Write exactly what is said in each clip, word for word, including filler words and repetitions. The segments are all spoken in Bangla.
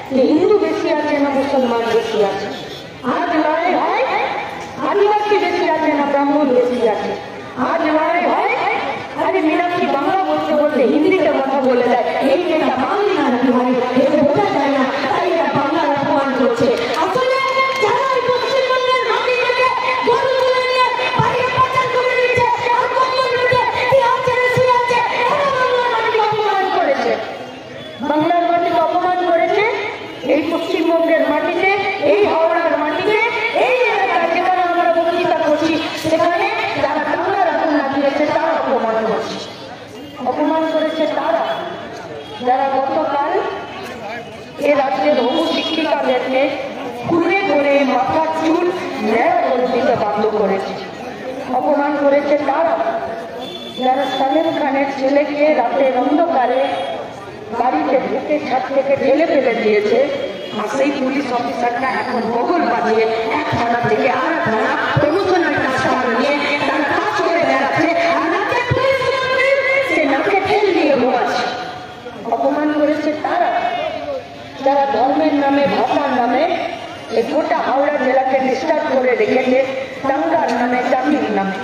যে হিন্দু বেশি আছে না মুসলমান বেশি আছে। আজ লড়াই হয় আদিবাসী বেশি আছে না ব্রাহ্মণ বেশি আছে। আজ লড়াই হয় আরে মীনাক্ষী বাংলা বলতে বলতে হিন্দিতে কথা বলে দেয়, এই মেয়েটা বাংলা নাকি ভাই, এটা বোঝা যায় না, তাই এরা বাংলার অপমান করছে। আসলে যারা এই পশ্চিমবঙ্গের মাটি থেকে গরু তুলে নিয়ে বাইরে পাচার করে দিচ্ছে আর বন্ধন দিচ্ছে, কি আছে শুয়ে আছে, এরা বাংলার মাটিকে অপমান করেছে। বাংলার মাটিকে অপমান করেছে এই পশ্চিমবঙ্গের মাটিতে, এই হাওড়ার মাটিতে, এই এলাকায় যেখানে আমরা বক্তৃতা করছি সেখানে যারা বাংলার আগুন লাগিয়েছে তারা অপমান করছে। অপমান করেছে তারা যারা গতকাল এ রাজ্যের বহু শিক্ষিকাদেরকে ঘুরে ঘুরে মাথার চুল ন্যাড়া করে দিতে বাধ্য করেছে। অপমান করেছে তারা যারা সালেম খানের ছেলেকে রাতের অন্ধকারে বাড়িতে ঢুকে ছাদ থেকে ঢেলে ফেলে দিয়েছে, আর সেই পুলিশ অফিসারটা এখন বগল বাজিয়ে এক থানা থেকে আর এক থানা প্রমোশনাল ট্রান্সফার নিয়ে তারা কাজ করে বেড়াচ্ছে, আর রাতে পুলিশ মন্ত্রী সে নাকে ঠেল দিয়ে ঘুমাচ্ছে। অপমান করেছে তারা যারা ধর্মের নামে ভাষার নামে এই গোটা হাওড়া জেলাকে ডিস্টার্ব করে রেখেছে, দাঙ্গার নামে জাতির নামে।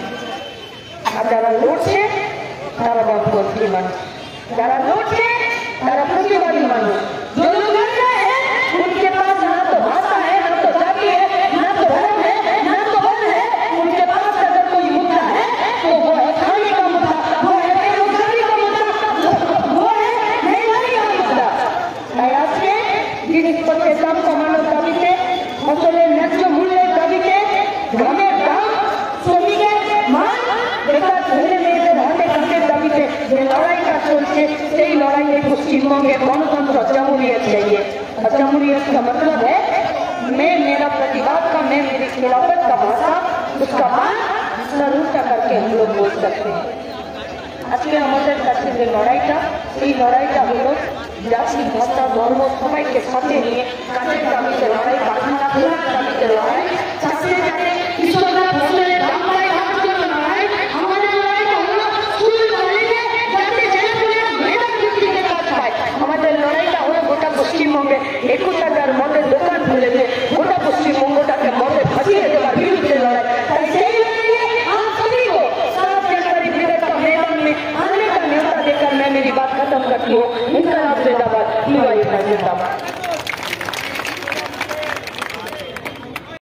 আর যারা লড়ছে তারা বামপন্থী মানুষ, যারা লড়ছে তারা প্রতিবাদী মানুষ। जो लोग लड़ रहे हैं उनके पास ना तो भाषा है, ना तो जाति है, ना तो धर्म है, ना तो वर्ण है। उनके पास अगर कोई मुद्दा है तो वो है खाने का मुद्दा, वो है बेरोजगारी का मुद्दा, वो है महंगाई का मुद्दा। आज के জিনিসপত্রের দাম কমানোর দাবিতে, ফসলের ন্যায্য মূল্যের দাবিতে, গ্রামের দাম, শ্রমিকের মান, বেকার ছেলে মেয়েদের হাতে কাজের দাবিতে যে লড়াইটা চলছে, সেই লড়াইয়ে পশ্চিमबंगे गणतंत्र जमहूरियत चाहिए। और जमहूरियत का मतलब है मैं मेरा प्रतिवाद का, मैं मेरी खिलाफत का भाषा उसका मान सर उल्टा करके हम लोग बोल सकते हैं। আজকে আমাদের কাছে যে লড়াইটা, এই লড়াইটা হলো জাতি ভাষা ধর্ম সবাইকে সাথে নিয়ে কাজের দাবিতে লড়াই, কারখানা খোলার দাবিতে লড়াই, চাষে যাতে কৃষকরা ফসলের দাম পায় তার জন্য লড়াই। আমাদের লড়াইটা হলো স্কুল কলেজে যাতে ছেলেপুলেরা মেধার ভিত্তিতে কাজ পায়। আমাদের লড়াইটা হলো গোটা পশ্চিমবঙ্গে একুশ হাজার মদের দোকান খুলেছে, গোটা পশ্চিমবঙ্গটাকে মদে ভাসিয়ে দেওয়ার বিরুদ্ধে লড়াই। তাই সেই লড়াইয়ে हम सभी को सात जनवरी विजय का मैदान में आने का न्योता देकर मैं मेरी बात खत्म करती हूँ। इनकलाब जिंदाबाद, जिंदाबाद।